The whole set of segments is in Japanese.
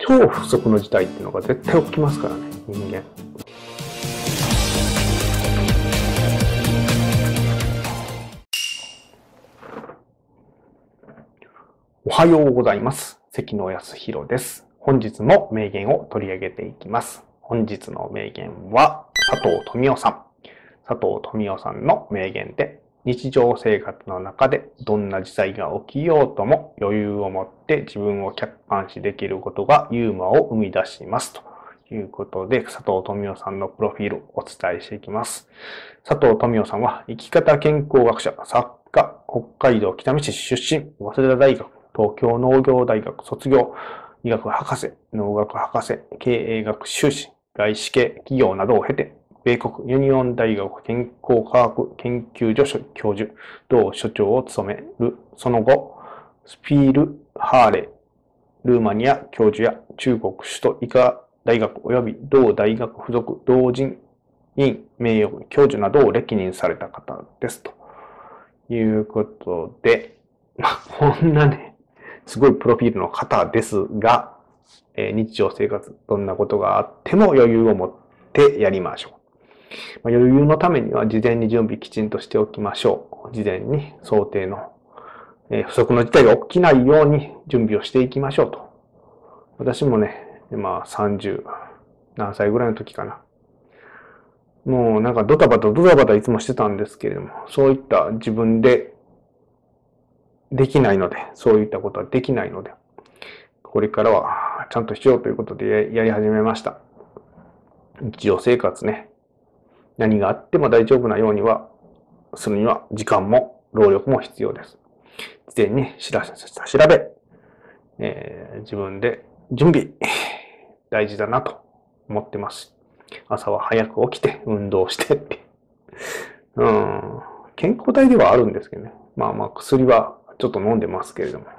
超不測の事態っていうのが絶対起きますからね、人間。おはようございます。関野康弘です。本日も名言を取り上げていきます。本日の名言は佐藤富夫さん。佐藤富夫さんの名言で、日常生活の中でどんな事態が起きようとも余裕を持って自分を客観視できることがユーモアを生み出しますということで、佐藤富夫さんのプロフィールをお伝えしていきます。佐藤富夫さんは生き方健康学者、作家、北海道北見市出身、早稲田大学、東京農業大学卒業、医学博士、農学博士、経営学修士、外資系企業などを経て、米国ユニオン大学健康科学研究所教授、同所長を務める。その後、スピール・ハーレー、ルーマニア教授や中国首都医科大学及び同大学附属同人院名誉教授などを歴任された方ですということで、こんなね、すごいプロフィールの方ですが、日常生活どんなことがあっても余裕を持ってやりましょう。余裕のためには事前に準備きちんとしておきましょう。事前に想定の不測の事態が起きないように準備をしていきましょうと。私もね、30何歳ぐらいの時かな。もうなんかドタバタいつもしてたんですけれども、そういった自分でできないので、そういったことはできないので、これからはちゃんとしようということでやり始めました。日常生活ね、何があっても大丈夫なようにするには時間も労力も必要です。事前に調べ、自分で準備、大事だなと思ってます。朝は早く起きて運動してって。健康体ではあるんですけどね。薬はちょっと飲んでますけれど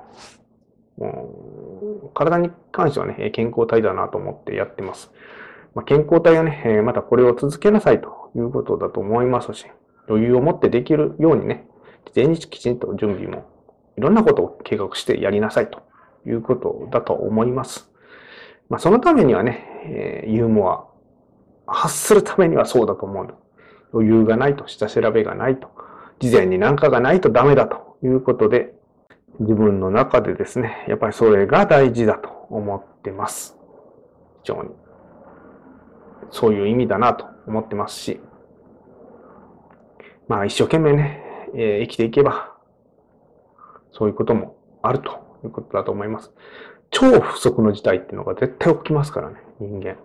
も。体に関してはね、健康体だなと思ってやってます。健康体はね、またこれを続けなさいということだと思いますし、余裕を持ってできるようにね、事前にきちんと準備も、いろんなことを計画してやりなさいということだと思います。そのためにはね、ユーモア、発するためにはそうだと思う。余裕がないと、下調べがないと、事前に何かがないとダメだということで、自分の中でですね、やっぱりそれが大事だと思ってます。非常に。そういう意味だなと思ってますし、一生懸命ね、生きていけば、そういうこともあるということだと思います。超不測の事態っていうのが絶対起きますからね、人間。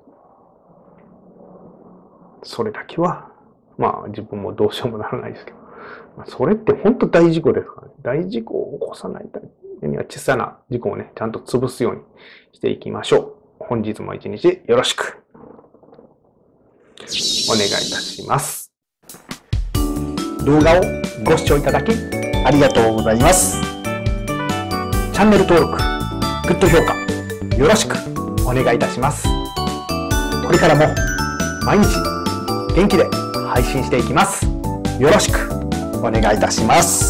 それだけは、自分もどうしようもならないですけど、それって本当大事故ですからね。大事故を起こさないためには小さな事故をね、ちゃんと潰すようにしていきましょう。本日も一日よろしくお願いいたします。 動画をご視聴いただきありがとうございます。チャンネル登録、グッド評価よろしくお願いいたします。これからも毎日元気で配信していきます。よろしくお願いいたします。